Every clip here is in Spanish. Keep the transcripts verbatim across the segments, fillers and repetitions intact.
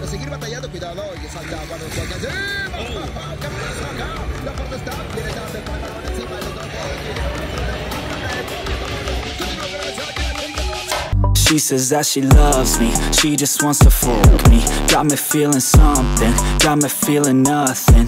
seguir batallando, cuidado. Y salta cuando se alcanza. ¿Qué pasa acá? La puerta está, viene dando el balón encima del otro. She says that she loves me, she just wants to fuck me. Got me feeling something, got me feeling nothing.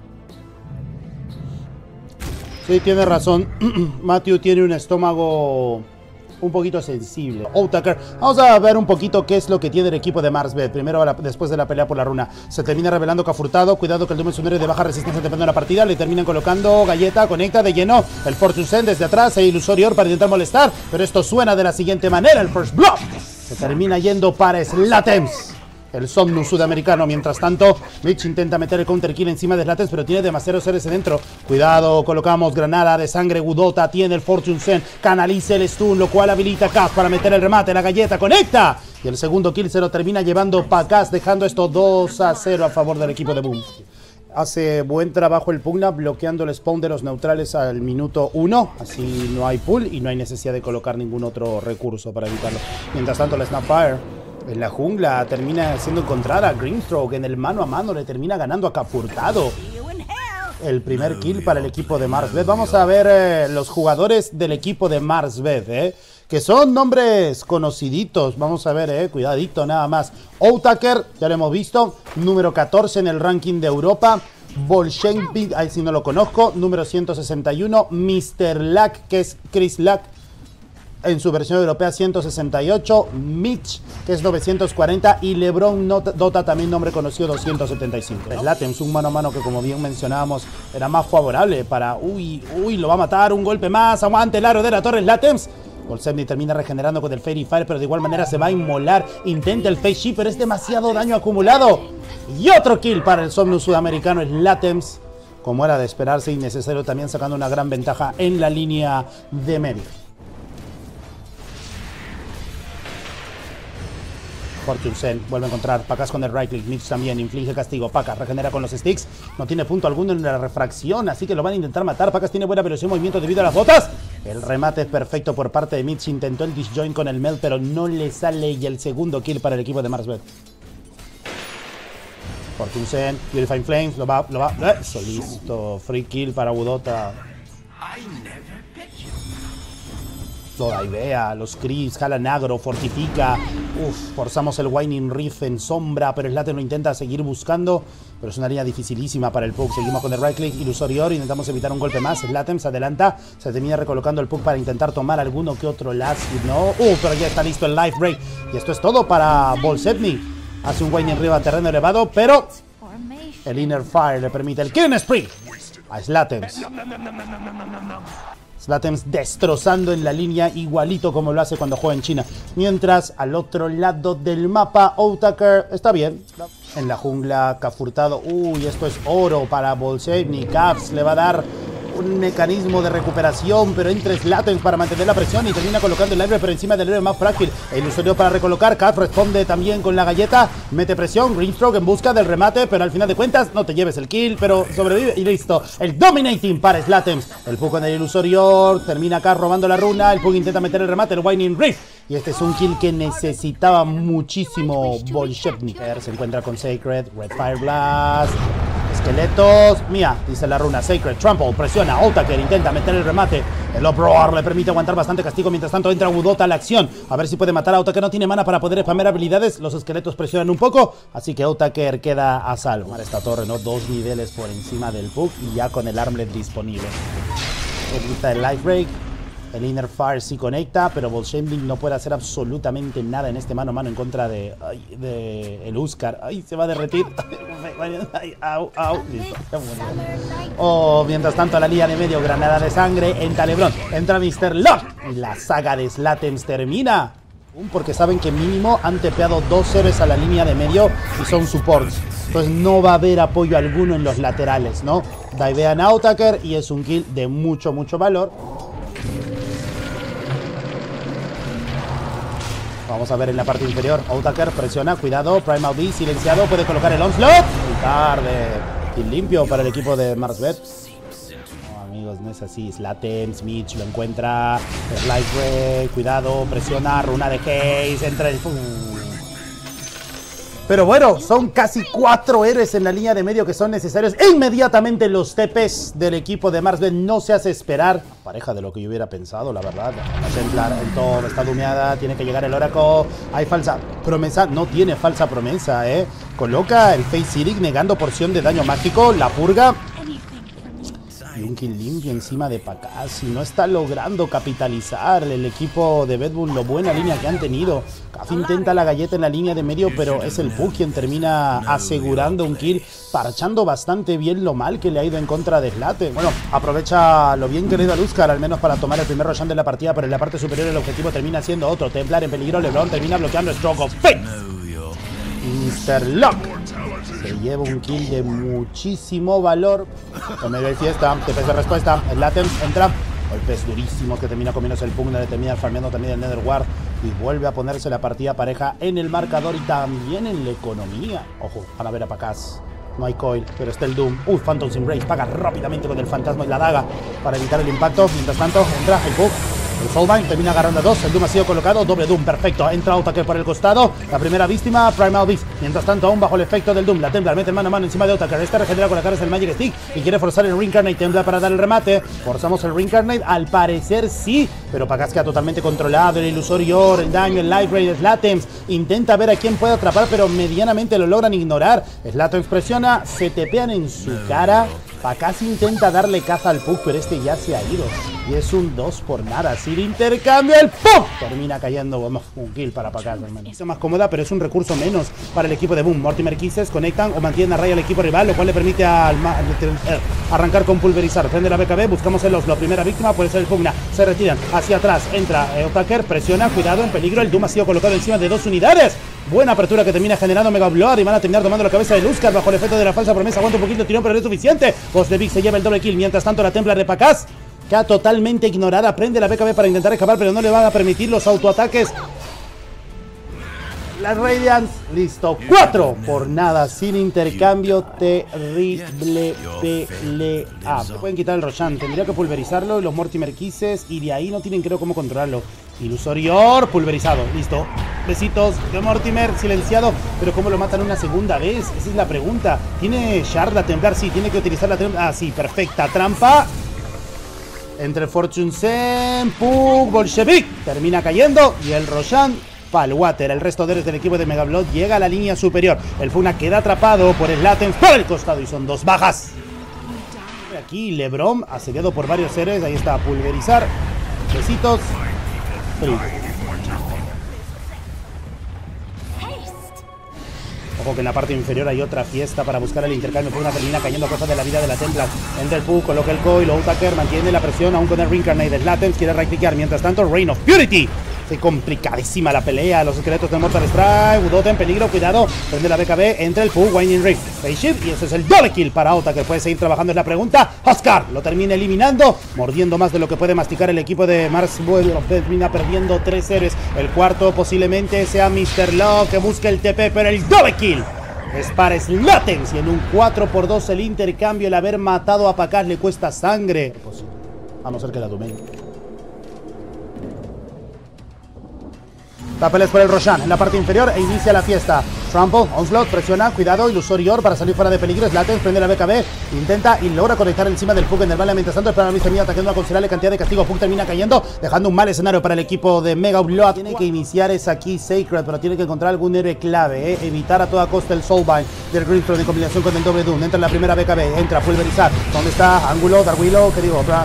Sí, tiene razón. Matthew tiene un estómago un poquito sensible. Otaker, vamos a ver un poquito qué es lo que tiene el equipo de Marsbet. Primero, la, después de la pelea por la runa, se termina revelando que ha furtado. Cuidado que el Doom Sunere de baja resistencia depende de la partida. Le terminan colocando galleta, conecta de lleno el Fortune Send desde atrás e Ilusorior para intentar molestar. Pero esto suena de la siguiente manera: el First Blood se termina yendo para Slatems, el Somnus sudamericano. Mientras tanto, Mitch intenta meter el counter kill encima de Slatems, pero tiene demasiados seres dentro. Cuidado, colocamos granada de sangre. Gudota tiene el Fortune Send, canaliza el stun, lo cual habilita a Kaz para meter el remate. La galleta conecta y el segundo kill se lo termina llevando para Kaz, dejando esto dos a cero a favor del equipo de Boom. Hace buen trabajo el Pugna bloqueando el spawn de los neutrales al minuto uno. Así no hay pull y no hay necesidad de colocar ningún otro recurso para evitarlo. Mientras tanto, la Snapfire en la jungla termina siendo encontrada. Greenstroke en el mano a mano le termina ganando a Capurtado. El primer kill para el equipo de Marsbet. Vamos a ver eh, los jugadores del equipo de Marsbet, eh, que son nombres conociditos. Vamos a ver, eh, cuidadito nada más. Otaker, ya lo hemos visto, número catorce en el ranking de Europa. Bolshenvik, ahí sí no lo conozco, número ciento sesenta y uno. mister Lack, que es Chris Lack, en su versión europea, ciento sesenta y ocho. Mitch, que es novecientos cuarenta. Y LeBron Dota, también nombre conocido, doscientos setenta y cinco. Slatems, un mano a mano que, como bien mencionábamos, era más favorable para... Uy, uy, lo va a matar, un golpe más. Aguante el aro de la torre Slatems. Bolsevni termina regenerando con el Fairy Fire, pero de igual manera se va a inmolar. Intenta el Face Shift, pero es demasiado daño acumulado. Y otro kill para el Somnus sudamericano, Slatems, como era de esperarse, innecesario, también sacando una gran ventaja en la línea de medio. Fortune Send vuelve a encontrar Pacas con el right click. Mitch también inflige castigo. Pacas regenera con los sticks. No tiene punto alguno en la refracción, así que lo van a intentar matar. Pacas tiene buena velocidad de movimiento debido a las botas. El remate es perfecto por parte de Mitch. Intentó el disjoint con el meld, pero no le sale. Y el segundo kill para el equipo de Marsbet. Fortune Send, Purifying Flames, lo va, lo va. Eso, listo. Free kill para Gudota. Toda idea, los creeps, jalan agro, fortifica. Uf, forzamos el Winding Reef en sombra, pero Slatems lo intenta seguir buscando. Pero es una línea dificilísima para el Pug. Seguimos con el right click, Ilusorior, intentamos evitar un golpe más. Slatems se adelanta, se termina recolocando el Pug para intentar tomar alguno que otro last hit, ¿no? Uh, pero ya está listo el life break. Y esto es todo para Bolsevni. Hace un Winding Reef a terreno elevado, pero el Inner Fire le permite el Killing Spree a Slatems. Slatems destrozando en la línea, igualito como lo hace cuando juega en China. Mientras al otro lado del mapa, Otaker está bien. En la jungla, Cafurtado. Uy, esto es oro para Bolsevni. Caps le va a dar un mecanismo de recuperación, pero entre Slatems para mantener la presión y termina colocando el aire por encima del héroe más frágil. El Ilusorior para recolocar. Caps responde también con la galleta. Mete presión. Greenstroke en busca del remate, pero al final de cuentas no te lleves el kill, pero sobrevive y listo. El Dominating para Slatems. El Pug con el Ilusorior. Termina acá robando la runa. El Pug intenta meter el remate. El Winding Reef. Y este es un kill que necesitaba muchísimo Bolsevni. Se encuentra con Sacred. Red Fire Blast. Esqueletos, mía, dice la runa. Sacred, Trample, presiona, Otaker intenta meter el remate. El Uproar le permite aguantar bastante castigo. Mientras tanto entra Gudota a la acción. A ver si puede matar a Otaker. No tiene mana para poder spamear habilidades. Los esqueletos presionan un poco, así que Otaker queda a salvo. Para esta torre, ¿no? Dos niveles por encima del Pug y ya con el Armlet disponible. Evita el Life Break. El Inner Fire sí conecta, pero Bolshenvik no puede hacer absolutamente nada en este mano a mano en contra de, ay, de el Huskar. Ay, se va a derretir. Ay, au, au. Listo. Oh, mientras tanto, a la línea de medio, granada de sangre. Entra LeBron, entra mister Lock. Y la saga de Slatems termina. Porque saben que mínimo han tepeado dos héroes a la línea de medio y son supports. Entonces no va a haber apoyo alguno en los laterales, ¿no? Divean a Otaker y es un kill de mucho, mucho valor. Vamos a ver en la parte inferior. Otaker presiona, cuidado. Primal B silenciado, puede colocar el onslaught. Muy tarde. Y limpio para el equipo de Marsbet. No, amigos, no es así. Slatems, Mitch lo encuentra. El life break, cuidado, presiona. Runa de Haze, entra el... Pero bueno, son casi cuatro héroes en la línea de medio que son necesarios. E inmediatamente los T Ps del equipo de Marsbet no se hace esperar. Pareja de lo que yo hubiera pensado, la verdad. La Templar en todo está dumeada, tiene que llegar el Oracle. Hay falsa promesa, no tiene falsa promesa, eh. Coloca el Face Searing negando porción de daño mágico, la purga. Y un kill limpio encima de Pacaz. Y no está logrando capitalizar el equipo de Bad Bull lo buena línea que han tenido. Café intenta la galleta en la línea de medio, pero es el Pug quien termina asegurando un kill, parchando bastante bien lo mal que le ha ido en contra de Slate. Bueno, aprovecha lo bien que le ha ido a Luzcar, al menos para tomar el primer Roshan de la partida, pero en la parte superior el objetivo termina siendo otro. Templar en peligro, LeBron termina bloqueando Stroke of Fate. mister Lock se lleva un kill de muchísimo valor. En medio de fiesta, T P de respuesta. El Latem entra. Golpes durísimos que termina comiéndose el Pugna, le termina farmeando también el Netherward. Y vuelve a ponerse la partida pareja en el marcador y también en la economía. Ojo, van a ver a Pacaz. No hay coil, pero está el Doom. Uy, Phantom's Embrace. Paga rápidamente con el fantasma y la daga para evitar el impacto. Mientras tanto, entra el Pug. El Soulbind termina agarrando a dos. El Doom ha sido colocado. Doble Doom, perfecto. Entra Otaker por el costado. La primera víctima, Primal Beast. Mientras tanto, aún bajo el efecto del Doom. La Templar mete mano a mano encima de Otaker. Esta regenera con la cara del Magic Stick y quiere forzar el Reincarnate. Templar para dar el remate. Forzamos el Reincarnate. Al parecer sí, pero Pacaz queda totalmente controlado. El Ilusorio, el daño, el Light Ray, Slatems. Intenta ver a quién puede atrapar, pero medianamente lo logran ignorar. Slatems presiona, se tepean en su cara. Pacaz intenta darle caza al Pug, pero este ya se ha ido. Y es un dos por nada. Sin intercambio, el Pug termina cayendo. Vamos, un kill para Pacaz, hermano. Es más cómoda, pero es un recurso menos para el equipo de Boom. Mortimer Kisses conectan o mantienen a raya al equipo rival, lo cual le permite al arrancar con pulverizar. Prende la B K B, buscamos el Oslo. Primera víctima puede ser el Pugna. Se retiran hacia atrás. Entra eh, Otaker, presiona, cuidado, en peligro. El Doom ha sido colocado encima de dos unidades. Buena apertura que termina generando Mega Blood y van a terminar tomando la cabeza de Luzcar bajo el efecto de la falsa promesa. Aguanta un poquito el tirón, pero no es suficiente. Boss de Big se lleva el doble kill. Mientras tanto, la Templar de Pacaz queda totalmente ignorada. Prende la B K B para intentar escapar, pero no le van a permitir los autoataques. La Radiance, listo. Cuatro por nada, sin intercambio. Terrible pelea. Se pueden quitar el Roshan, tendría que pulverizarlo. Los Mortimer Kisses, y de ahí no tienen creo cómo controlarlo. Ilusorior, pulverizado, listo. Besitos de Mortimer, silenciado. Pero ¿cómo lo matan una segunda vez? Esa es la pregunta. ¿Tiene Shard la Templar? Sí, tiene que utilizar la Templar. Ah, sí, perfecta trampa. Entre Fortune Sen, Pug, Bolshevik. Termina cayendo y el Roshan Palwater. El resto de héroes del equipo de Mega Blood llega a la línea superior. El Funa queda atrapado por el Latent por el costado y son dos bajas. Aquí LeBron, asediado por varios héroes. Ahí está, pulverizar. Besitos. Free. Ojo que en la parte inferior hay otra fiesta para buscar el intercambio. Pugna termina cayendo a cosas de la vida de la Templar. Entra el Pug, coloca el coil. Otaker mantiene la presión aún con el Reincarnate. Latent quiere right-clickear. Mientras tanto, Reign of Purity. Se complicadísima la pelea. Los esqueletos del Mortal Strike. Udota en peligro. Cuidado. Prende la B K B. Entra el Pug. Winding Ring. Face shift. Y ese es el doble kill para Otaker. Puede seguir trabajando. Es la pregunta. Oscar lo termina eliminando. Mordiendo más de lo que puede masticar el equipo de Mars. Termina perdiendo tres héroes. El cuarto posiblemente sea mister Love que busque el T P. Pero el doble kill es para Slatems. Y en un cuatro por dos el intercambio. El haber matado a Pacaz le cuesta sangre. Vamos a ver que la domen. Tapeles por el Roshan en la parte inferior e inicia la fiesta. Trample, Onslaught, presiona, cuidado, Ilusorior para salir fuera de peligro. Slatems prende la B K B, intenta y logra conectar encima del Pug en el vale. Mientras tanto, espera a mister Mia atacando una considerable cantidad de castigo. Pug termina cayendo, dejando un mal escenario para el equipo de Mega Blood. Tiene que iniciar esa aquí Sacred, pero tiene que encontrar algún héroe clave, ¿eh? Evitar a toda costa el Soulbind del Greenthrow en combinación con el doble Doom. Entra en la primera B K B, entra, pulverizar. ¿Dónde está? Ángulo, Dark Willow, ¿qué digo? Otra.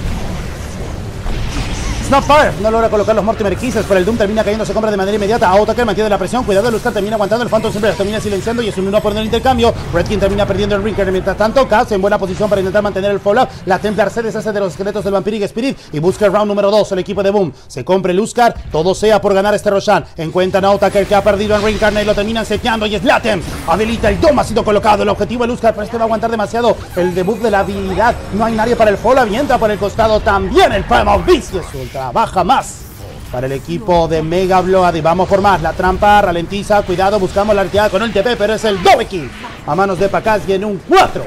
Snapfire no logra colocar los Mortimer Kisses, pero el Doom termina cayendo, se compra de manera inmediata. Otaker mantiene la presión, cuidado, Luzcar termina aguantando, el Phantom siempre termina silenciando y es un uno por el intercambio. Redkin termina perdiendo el Rinker. Mientras tanto, Kaz en buena posición para intentar mantener el follow. La Templar se deshace de los esqueletos del Vampiric Spirit y busca el round número dos. El equipo de Boom se compra el Luzcar, todo sea por ganar este Roshan. Encuentran a Otaker que ha perdido en Reincarnate, lo terminan seteando y Slatem habilita el Doom, ha sido colocado. El objetivo de Luzcar, pero este va a aguantar demasiado el debuff de la habilidad. No hay nadie para el follow y entra por el costado también el Primal Beast y eso trabaja más para el equipo de Mega Blood. Y vamos por más. La trampa ralentiza. Cuidado, buscamos la arqueada con el T P, pero es el doble kill a manos de Pacaz y en un cuatro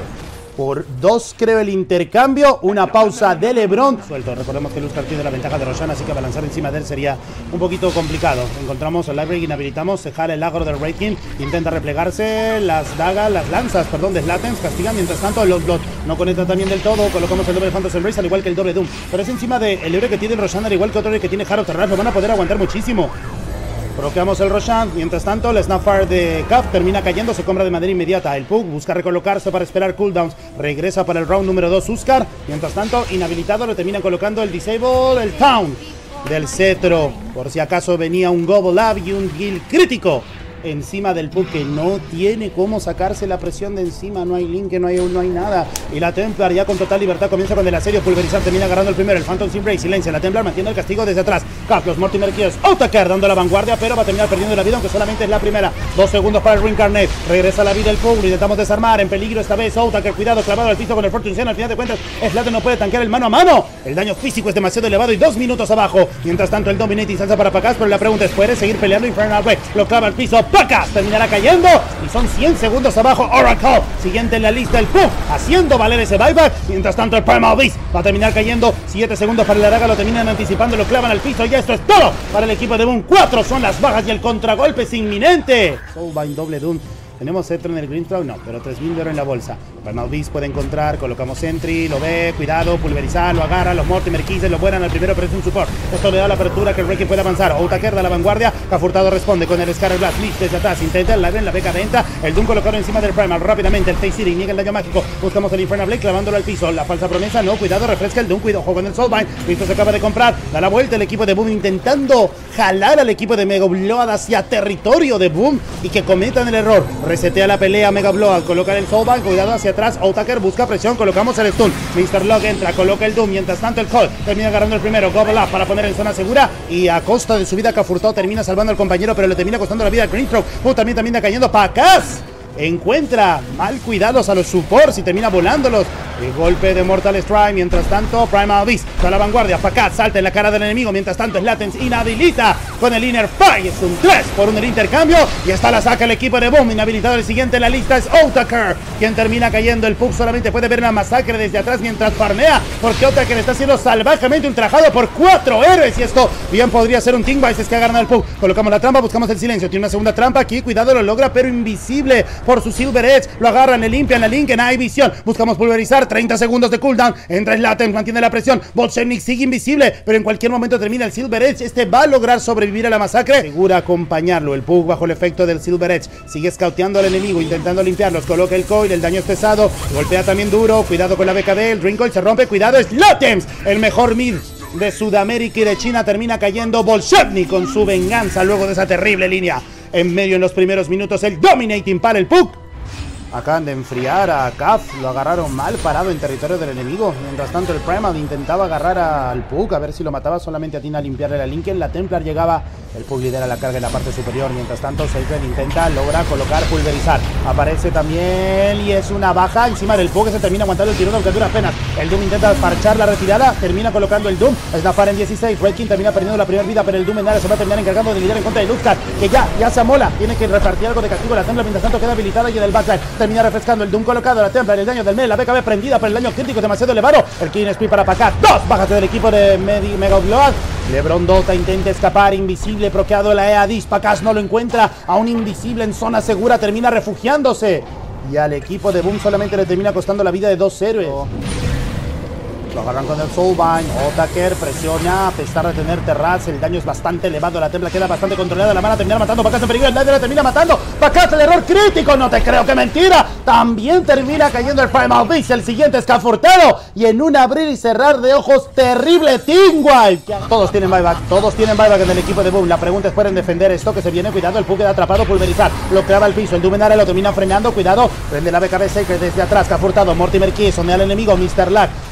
por dos, creo, el intercambio. Una pausa de LeBron. Suelto. Recordemos que Luzcar tiene la ventaja de Roshan, así que balanzar encima de él sería un poquito complicado. Encontramos el library, inhabilitamos. Se jala el agro del Wraith King. Intenta replegarse. Las dagas, las lanzas, perdón, de Slatens. Castigan. Mientras tanto, los Blood no conecta también del todo. Colocamos el doble Phantom Embrace, al igual que el doble Doom. Pero es encima del de héroe que tiene el Roshan, al igual que otro héroe que tiene Harrow Terral. Lo van a poder aguantar muchísimo. Bloqueamos el Roshan. Mientras tanto, el Snapfire de Kaf termina cayendo. Se compra de manera inmediata. El Pug busca recolocarse para esperar cooldowns. Regresa para el round número dos Huskar. Mientras tanto, inhabilitado, lo terminan colocando el Disable, el Town del cetro. Por si acaso venía un Gobble Up y un Gil crítico encima del Pug, que no tiene cómo sacarse la presión de encima. No hay link, no hay, no hay nada. Y la Templar ya con total libertad comienza con el asedio. Pulverizar termina agarrando el primero. El Phantom Embrace silencia. La Templar mantiene el castigo desde atrás. Cap, los Mortimer Kills, Otakar dando la vanguardia, pero va a terminar perdiendo la vida, aunque solamente es la primera. Dos segundos para el Reincarnate. Regresa la vida el Pug. Lo intentamos desarmar. En peligro esta vez Otakar. Cuidado, clavado al piso con el Fortune Center. Al final de cuentas, Slater no puede tanquear el mano a mano. El daño físico es demasiado elevado y dos minutos abajo. Mientras tanto, el Dominating salsa para Pacas, pero la pregunta es: ¿puede seguir peleando? Infernal Ray lo clava al piso. Pacas terminará cayendo y son cien segundos abajo. Oracle, siguiente en la lista el Pug, haciendo valer ese buyback. Mientras tanto el Primal Beast va a terminar cayendo. siete segundos para el Araga, lo terminan anticipando, lo clavan al piso. Y esto es todo para el equipo de Boom. cuatro son las bajas y el contragolpe es inminente. Soulbind doble Doom. Tenemos cetro en el Green Throw, no, pero tres mil de oro en la bolsa. Primal Beast puede encontrar, colocamos Sentry, lo ve, cuidado, pulverizar, lo agarra, los Mortimer Keys lo vuelan al primero, pero es un support. Esto le da la apertura que el Reiki puede avanzar. Otakar da la vanguardia, Cafurtado responde con el Scarlet Blast, Lich desde atrás, intenta el live en la beca de entra, el Doom colocado encima del Primal, rápidamente el Face City, niega el daño mágico, buscamos el Infernal Blade clavándolo al piso, la falsa promesa, no, cuidado, refresca el Doom, cuidado, juego con el Soulbind, Cristo se acaba de comprar, da la vuelta el equipo de Boom intentando jalar al equipo de Mega Blood hacia territorio de Boom y que cometan el error, resetea la pelea Mega Blood, coloca el Soulbind, cuidado hacia atrás, Otakar busca presión, colocamos el Stun, mister Log entra, coloca el Doom, mientras tanto el Cold termina agarrando el primero, Gobble Up para poner en zona segura y a costa de su vida Cafurtado termina salvando al compañero, pero le termina costando la vida al Green Throw. Uh, también termina cayendo Pacas. Encuentra mal cuidados a los supports y termina volándolos. El golpe de Mortal Strike. Mientras tanto, Primal Beast a la vanguardia. Pacas salta en la cara del enemigo. Mientras tanto, Slatens inhabilita con el Inner Fire. Es un tres por uno el intercambio. Y está la saca el equipo de Boom. Inhabilitado el siguiente en la lista es Otakar, quien termina cayendo. El Pug solamente puede ver una masacre desde atrás mientras farmea, porque Otakar está siendo salvajemente ultrajado por cuatro héroes. Y esto bien podría ser un Team Vice, es que agarran al Pug. Colocamos la trampa, buscamos el silencio. Tiene una segunda trampa aquí. Cuidado, lo logra, pero invisible por su Silver Edge. Lo agarran, le limpian la link en hay visión. Buscamos pulverizar. treinta segundos de cooldown. Entra Slaten, mantiene la presión. Bolshevnik sigue invisible, pero en cualquier momento termina el Silver Edge. Este va a lograr sobrevivir a la masacre. Segura acompañarlo. El Pug bajo el efecto del Silver Edge. Sigue scouteando al enemigo, intentando limpiarlos. Coloca el coil, el daño es pesado. Golpea también duro. Cuidado con la B K B. El Dream Coil se rompe. Cuidado, Slaten, el mejor mid de Sudamérica y de China, termina cayendo. Bolshevnik con su venganza luego de esa terrible línea. En medio en los primeros minutos el Dominating para el Pug. Acaban de enfriar a Kaf, lo agarraron mal parado en territorio del enemigo. Mientras tanto el Primal intentaba agarrar al Pug, a ver si lo mataba, solamente atina a limpiarle la Linken. La Templar llegaba, el Pug lidera la carga en la parte superior. Mientras tanto Seifen intenta, logra colocar, pulverizar. Aparece también y es una baja encima del Pug, que se termina aguantando el tirón aunque dura apenas. El Doom intenta parchar la retirada, termina colocando el Doom. Snapfire en dieciséis, Redkin termina perdiendo la primera vida, pero el Doom en área se va a terminar encargando de lidiar en contra de Luzcar, que ya, ya se amola, tiene que repartir algo de castigo. La Templar mientras tanto queda habilitada y en el backline termina refrescando el Doom colocado, la Templar, el daño del Mel, la B K B prendida, pero el daño crítico es demasiado elevado. El King Speed para Pacas, dos bajas del equipo de Medi, Mega Blood. LeBron Dota intenta escapar, invisible, bloqueado la E A Dis. Pacas no lo encuentra, a un invisible en zona segura, termina refugiándose. Y al equipo de Boom solamente le termina costando la vida de dos héroes. Lo agarran con el Soulbind. Otakar presiona, a pesar de tener Terraz, el daño es bastante elevado. La Templa queda bastante controlada. La van a terminar matando. Pacas en peligro. El daño la termina matando. Pacas, el error crítico. No te creo, que mentira. También termina cayendo el Primal Beast. El siguiente es Cafurtado. Y en un abrir y cerrar de ojos terrible, Team Wild. Todos tienen buyback. Todos tienen buyback en el equipo de Boom. La pregunta es: ¿pueden defender esto que se viene? Cuidado, el Pug queda atrapado. Pulverizar. Lo clava al piso. El Dumenare lo termina frenando. Cuidado. Prende la B K B Sacred desde atrás. Cafurtado. Mortimer Key. Sonea al enemigo. mister Lack presionado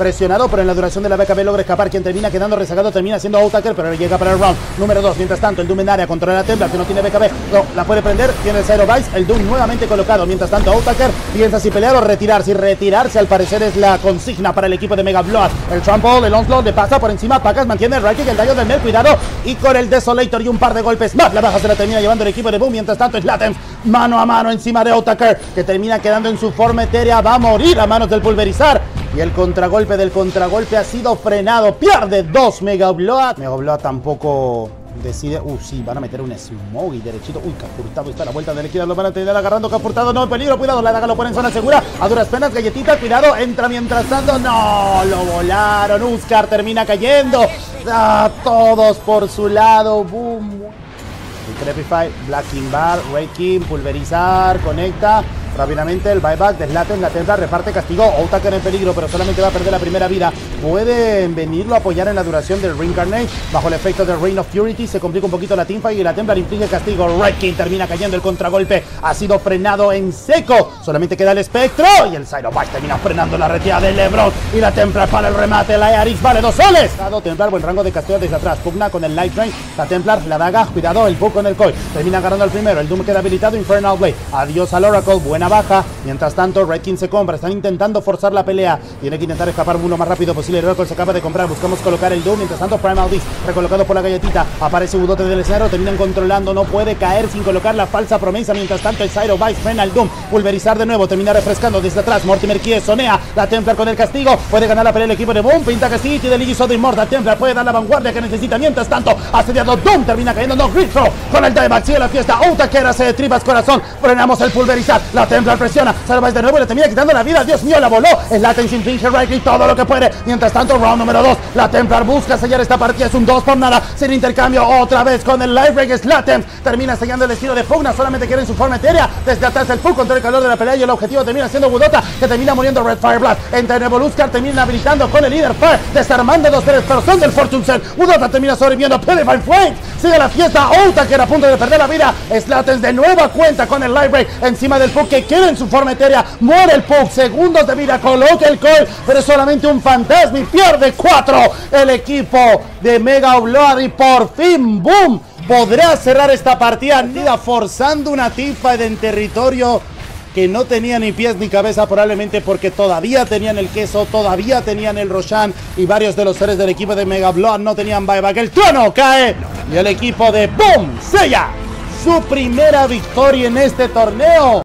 pero en la duración de la B K B logra escapar. Quien termina quedando rezagado termina siendo Autaker, pero llega para el round número dos. Mientras tanto, el Doom en área controla la Templar, que no tiene B K B, no, la puede prender, tiene el Zero Vice, el Doom nuevamente colocado. Mientras tanto, Autaker piensa si pelear o retirarse. Y retirarse al parecer es la consigna para el equipo de Mega Blood. El Trample, el Onslaught le pasa por encima, Pacas mantiene el right kick, el daño del Mel, cuidado, y con el Desolator y un par de golpes más, la baja se la termina llevando el equipo de Boom. Mientras tanto, es Latem mano a mano encima de Autaker, que termina quedando en su forma etérea, va a morir a manos del Pulverizar. Y el contragolpe del contragolpe ha sido frenado, pierde dos Mega Blood. Mega Blood tampoco decide, uh, sí, van a meter un Smoggy derechito. Uy, Capurtado está a la vuelta de la esquina, lo van a tener agarrando. Capurtado, no, peligro, cuidado, la daga lo pone en zona segura, a duras penas, galletita, cuidado, entra mientras tanto, no, lo volaron, Huskar termina cayendo, ah, todos por su lado, boom. Crepify, Black King Bar, Ray King, Pulverizar, conecta rápidamente el buyback, deslaten, la Templar reparte castigo, Autaker en peligro, pero solamente va a perder la primera vida. Pueden venirlo a apoyar en la duración del Reincarnate, bajo el efecto del Reign of Purity, se complica un poquito la teamfight y la Templar inflige castigo. Ray King termina cayendo, el contragolpe ha sido frenado en seco, solamente queda el espectro y el Cyrobyte termina frenando la retirada de LeBron y la Templar para el remate, la Earix vale dos soles. Templar, buen rango de castigo desde atrás, pugna con el Light Drain, la Templar, la daga, cuidado, el bug con el coil, termina agarrando el primero, el Doom queda habilitado, Infernal Blade, adiós al Oracle, buena baja. Mientras tanto, Red King se compra, están intentando forzar la pelea, tiene que intentar escapar lo más rápido posible. El Oracle se acaba de comprar, buscamos colocar el Doom. Mientras tanto, Primal Beast recolocado por la galletita, aparece Budote del escenario, terminan controlando, no puede caer sin colocar la falsa promesa. Mientras tanto, el Cyro Vice frena el Doom, Pulverizar de nuevo, termina refrescando desde atrás, Mortimer Kie sonea, la Templar con el castigo, puede ganar la pelea el equipo de Boom, pinta castillo de Ligi Soda Immortal, Templar puede dar la vanguardia que necesita. Mientras tanto, asediado Doom, termina cayendo, no, Gritro con el dieback, sigue la fiesta, Autaker hace de tripas corazón, frenamos el Pulverizar, la Templar presiona, Cyro Vice de nuevo, le termina quitando la vida, Dios mío, la voló, es Latency inflige right y todo lo que puede. Mientras tanto, round número dos, la Templar busca sellar esta partida, es un dos por nada, sin intercambio, otra vez con el life break, es Latem, termina sellando el estilo de Pugna, solamente quiere en su forma etérea, desde atrás el Pug contra el calor de la pelea y el objetivo termina siendo Budota, que termina muriendo Red Fire Blast, entre Nevoluskar termina habilitando con el líder Fire, desarmando dos tres, pero son del Fortune Cell, Budota termina sobreviviendo, Pelifine Flame, sigue la fiesta, Autaker a punto de perder la vida, es Latem de nueva cuenta con el life break, encima del Pug que quiere en su forma etérea, muere el Pug, segundos de vida, coloca el coil, pero es solamente un fantasma y pierde cuatro el equipo de Mega Blood y por fin Boom podrá cerrar esta partida forzando una teamfight en territorio que no tenía ni pies ni cabeza, probablemente porque todavía tenían el queso, todavía tenían el Roshan y varios de los seres del equipo de Mega Blood no tenían buyback. El trono cae y el equipo de Boom sella su primera victoria en este torneo.